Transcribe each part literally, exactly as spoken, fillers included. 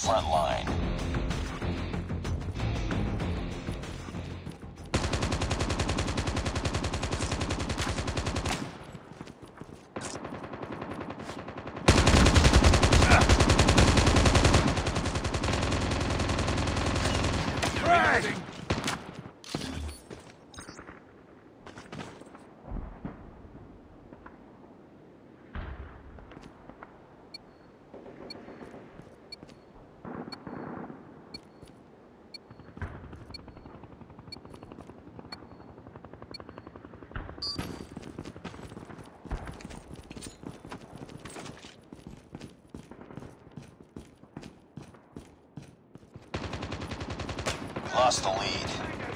front line. Lost the lead.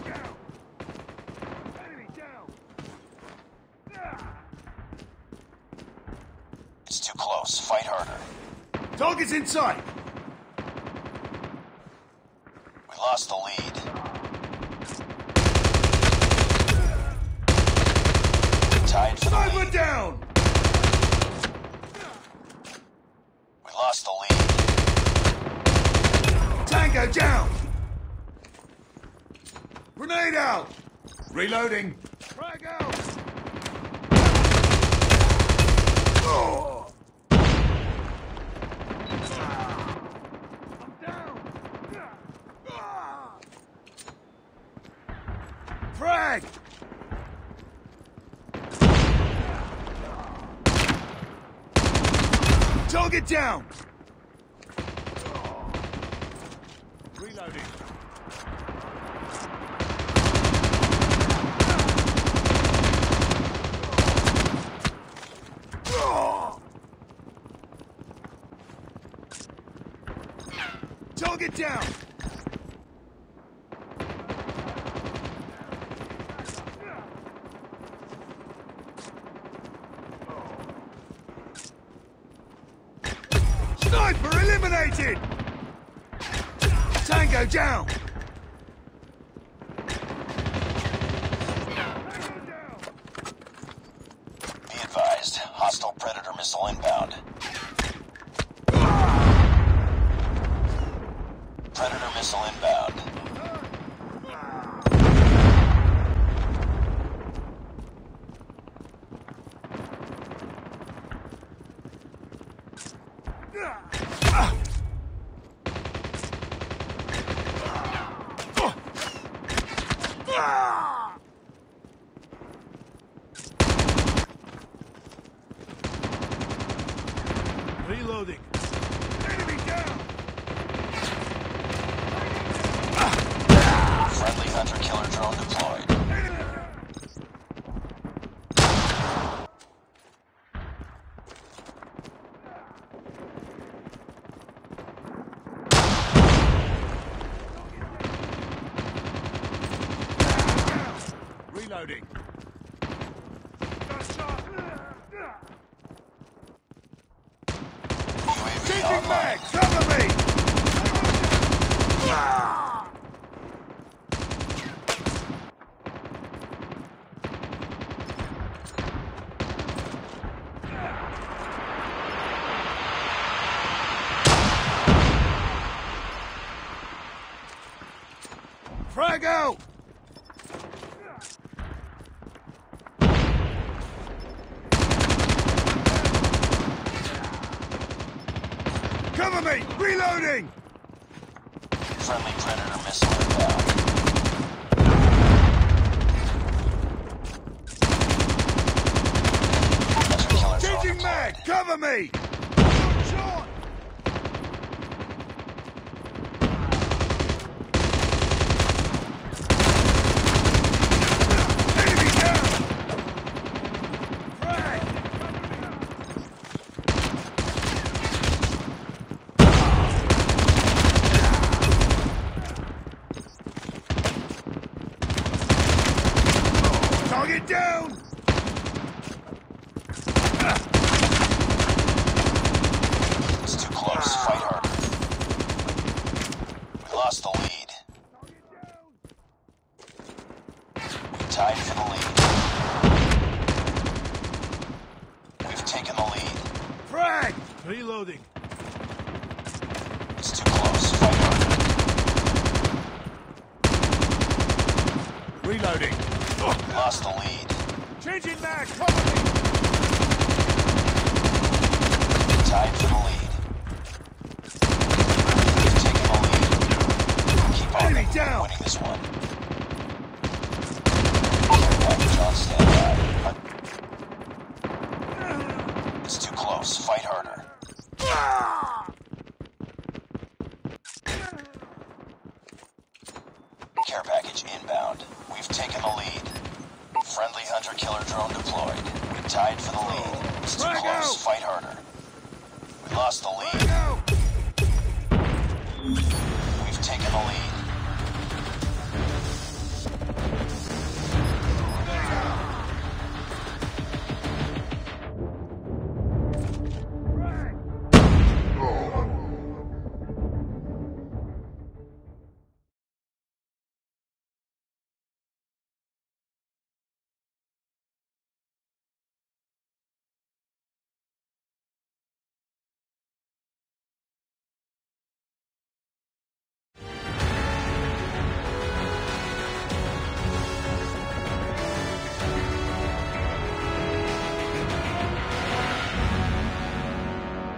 It's too close. Fight harder. Target's in sight. We lost the lead. Tied for the Sniper lead. down. We lost the lead. Tango down. Grenade out! Reloading! Frag out! Oh. I'm down! Frag! Target down! Reloading. Target down! Sniper eliminated! Tango down! Be advised, hostile Predator missile inbound. Predator missile inbound. Reloading. Enemy down! Friendly hunter-killer drone deployed. Reloading. U A V Changing online. mag! Cover me! Frag out! Cover me! Reloading! Friendly Predator missile inbound. Hunter-killer drone Changing deployed. mag! Cover me! Shot! Enemy down! Frag! Target down! It's too close. Fight harder. We lost the lead. We tied for the lead. We've taken the lead. Frag! Reloading. It's too close. Fight harder. Reloading. Lost the lead. Changing mag. Cover me. Tied for the lead. We've taken the lead. Keep on Enemy them. down. Winning this one. Care package on standby. It's too close. Fight harder. Care package inbound. We've taken the lead. Friendly hunter-killer drone deployed. We tied for the lead. It's too Frag close. out. Fight harder. We lost the lead. Go. We've taken the lead.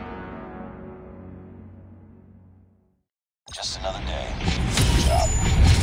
Just another day. Good job.